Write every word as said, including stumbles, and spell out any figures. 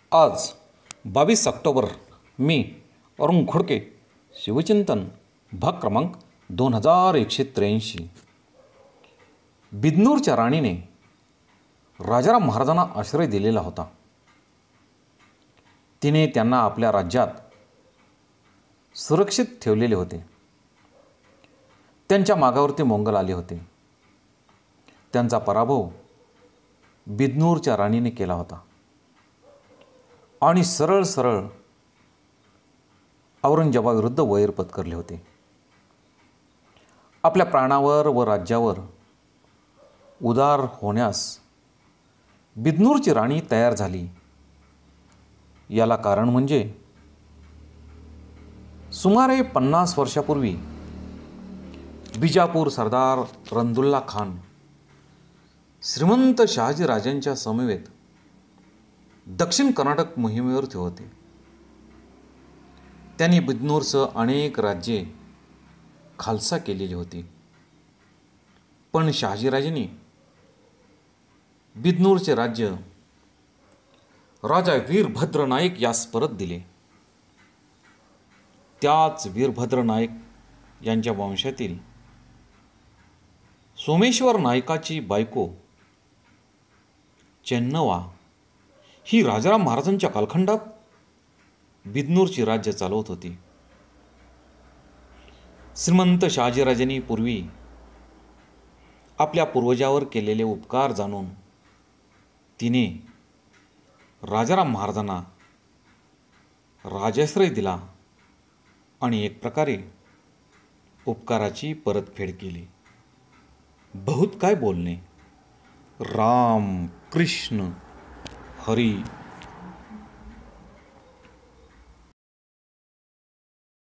आज बावीस ऑक्टोबर मी अरुण खोडके शिवचिंतन भाग क्रमांक दोन हजार एकशे त्र्याऐंशी. बिदनूरच्या राणीने राजाराम महाराजांना आश्रय दिलेला होता. तिने त्यांना आपल्या राज्यात सुरक्षित ठेवलेले होते. त्यांच्या मागावरती मोंगल आले होते. त्यांचा पराभव बिदनूरच्या राणीने केला होता आणि सरळ सरळ औरंगजेबाविरुद्ध वैर पत्करले होते. आपल्या प्राणावर व राज्यावर उदार होण्यास बिदनूरची राणी तयार झाली. याला कारण म्हणजे सुमारे पन्नास वर्षापूर्वी बिजापूर सरदार रंदुल्ला खान श्रीमंत शहाजी राजांच्या समवेत दक्षिण कर्नाटक मोहिमेवरती होते. त्यांनी बिदनूरसह अनेक राज्ये खालसा केलेली होती. पण शहाजीराजांनी बिदनूरचे राज्य राजा वीरभद्र नाईक यास परत दिले. त्याच वीरभद्र नाईक यांच्या वंशातील सोमेश्वर नाईकाची बायको चेन्नवा ही राजाराम महाराजांच्या कालखंडात बिदनूरची राज्य चालवत होती. श्रीमंत शहाजीराजांनी पूर्वी आपल्या पूर्वजावर केलेले उपकार जाणून तिने राजाराम महाराजांना राजाश्रय दिला आणि एक प्रकारे उपकाराची परतफेड केली. बहुत काय बोलणे. राम कृष्ण हरी